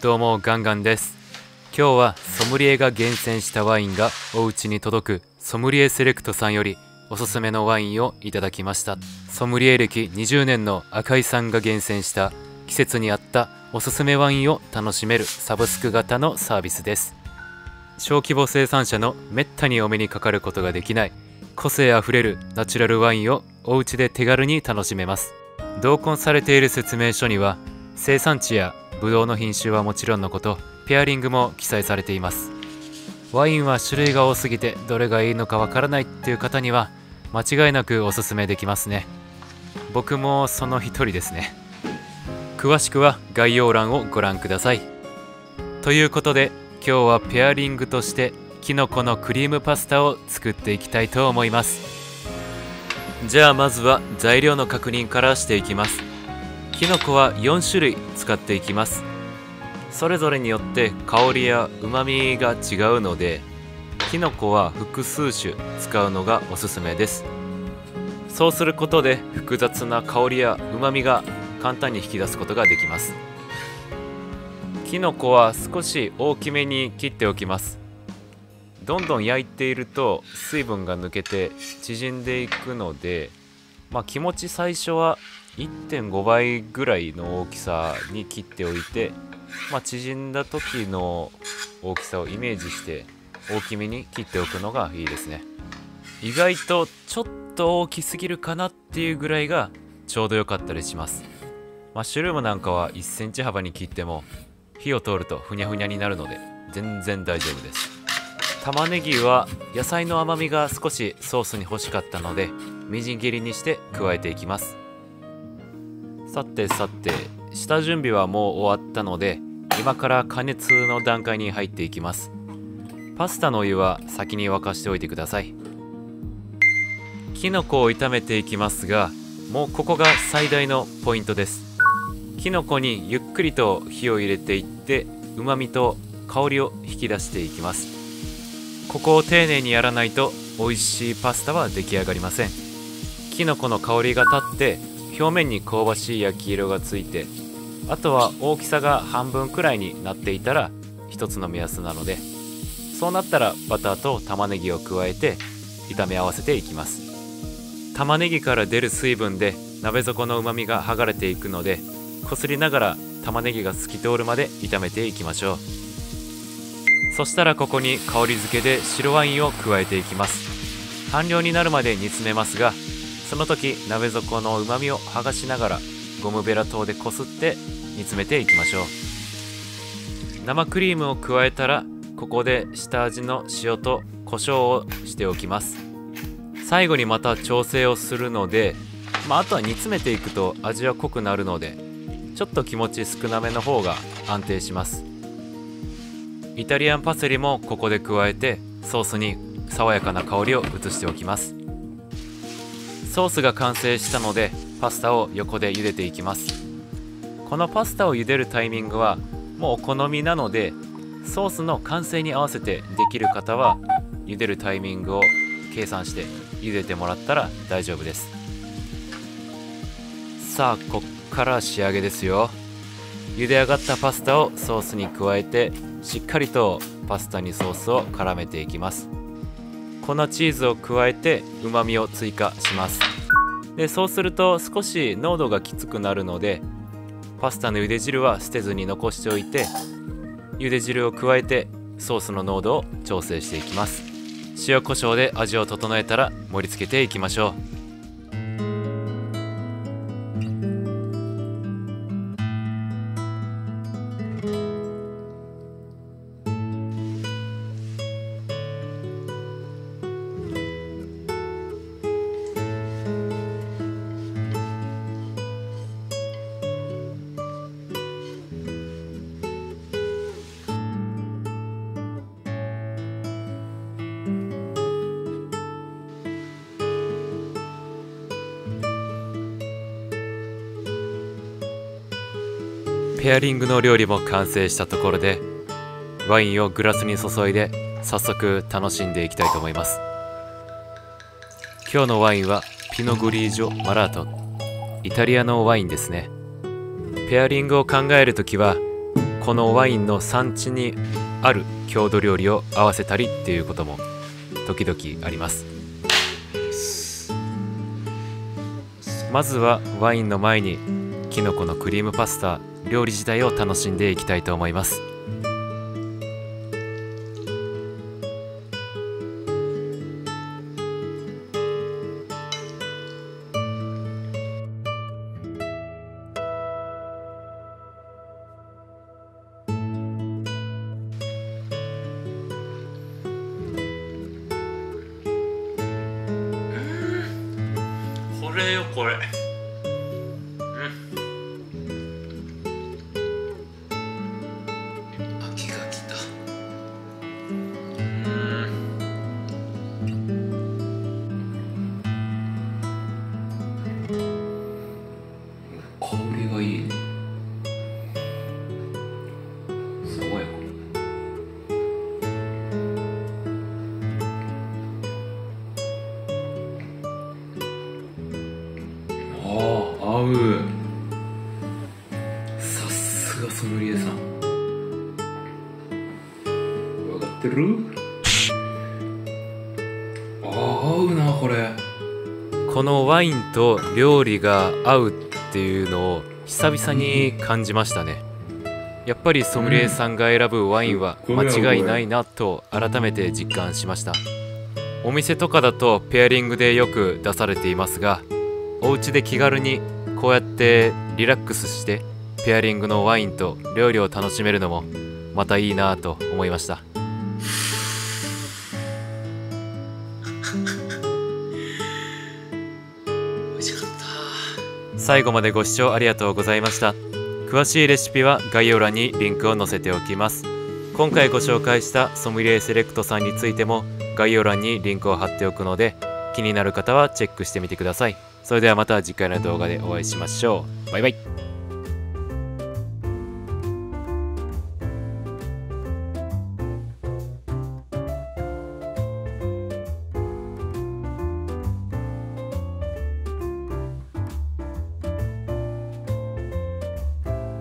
どうもガンガンです。今日はソムリエが厳選したワインがお家に届くソムリエセレクトさんよりおすすめのワインをいただきました。ソムリエ歴20年の赤井さんが厳選した季節に合ったおすすめワインを楽しめるサブスク型のサービスです。小規模生産者のめったにお目にかかることができない個性あふれるナチュラルワインをお家で手軽に楽しめます。同梱されている説明書には生産地やブドウの品種はもちろんのことペアリングも記載されています。ワインは種類が多すぎてどれがいいのかわからないっていう方には間違いなくおすすめできますね。僕もその一人ですね。詳しくは概要欄をご覧ください。ということで今日はペアリングとしてきのこのクリームパスタを作っていきたいと思います。じゃあまずは材料の確認からしていきます。きのこは4種類使っていきます。それぞれによって香りやうまみが違うのできのこは複数種使うのがおすすめです。そうすることで複雑な香りやうまみが簡単に引き出すことができます。きのこは少し大きめに切っておきます。どんどん焼いていると水分が抜けて縮んでいくので、気持ち最初は 1.5 倍ぐらいの大きさに切っておいて、縮んだ時の大きさをイメージして大きめに切っておくのがいいですね。意外とちょっと大きすぎるかなっていうぐらいがちょうど良かったりします。マッシュルームなんかは1センチ幅に切っても火を通るとふにゃふにゃになるので全然大丈夫です。玉ねぎは野菜の甘みが少しソースに欲しかったのでみじん切りにして加えていきます。さて下準備はもう終わったので今から加熱の段階に入っていきます。パスタのお湯は先に沸かしておいてください。きのこを炒めていきますが、もうここが最大のポイントです。きのこにゆっくりと火を入れていってうまみと香りを引き出していきます。ここを丁寧にやらないと美味しいパスタは出来上がりません。きのこの香りが立って表面に香ばしい焼き色がついて、あとは大きさが半分くらいになっていたら一つの目安なので、そうなったらバターと玉ねぎを加えて炒め合わせていきます。玉ねぎから出る水分で鍋底のうまみが剥がれていくので、こすりながら玉ねぎが透き通るまで炒めていきましょう。そしたらここに香り付けで白ワインを加えていきます。半量になるまで煮詰めますが、その時鍋底のうまみを剥がしながらゴムベラ等でこすって煮詰めていきましょう。生クリームを加えたらここで下味の塩と胡椒をしておきます。最後にまた調整をするので、あとは煮詰めていくと味は濃くなるのでちょっと気持ち少なめの方が安定します。イタリアンパセリもここで加えてソースに爽やかな香りを移しておきます。ソースが完成したのでパスタを横で茹でていきます。このパスタを茹でるタイミングはもうお好みなので、ソースの完成に合わせてできる方は茹でるタイミングを計算して茹でてもらったら大丈夫です。さあこっから仕上げですよ。茹で上がったパスタをソースに加えてしっかりとパスタにソースを絡めていきます。粉チーズを加えてうまみを追加します。でそうすると少し濃度がきつくなるのでパスタの茹で汁は捨てずに残しておいて、茹で汁を加えてソースの濃度を調整していきます。塩コショウで味を整えたら盛り付けていきましょう。ペアリングの料理も完成したところでワインをグラスに注いで早速楽しんでいきたいと思います。今日のワインはピノグリージョマラート、イタリアのワインですね。ペアリングを考えるときはこのワインの産地にある郷土料理を合わせたりっていうことも時々あります。まずはワインの前にきのこのクリームパスタ料理自体を楽しんでいきたいと思います。 これよこれ。秋が来た。香りがいい。爽やか。合う。さすがソムリエさん。分かってる？合うなこれ。 このワインと料理が合うっていうのを久々に感じましたね。やっぱりソムリエさんが選ぶワインは間違いないなと改めて実感しました。お店とかだとペアリングでよく出されていますが、お家で気軽にこうやってリラックスしてペアリングのワインと料理を楽しめるのもまたいいなと思いました。 美味しかった。 最後までご視聴ありがとうございました。詳しいレシピは概要欄にリンクを載せておきます。今回ご紹介したソムリエセレクトさんについても概要欄にリンクを貼っておくので、気になる方はチェックしてみてください。それではまた次回の動画でお会いしましょう。バイバイ。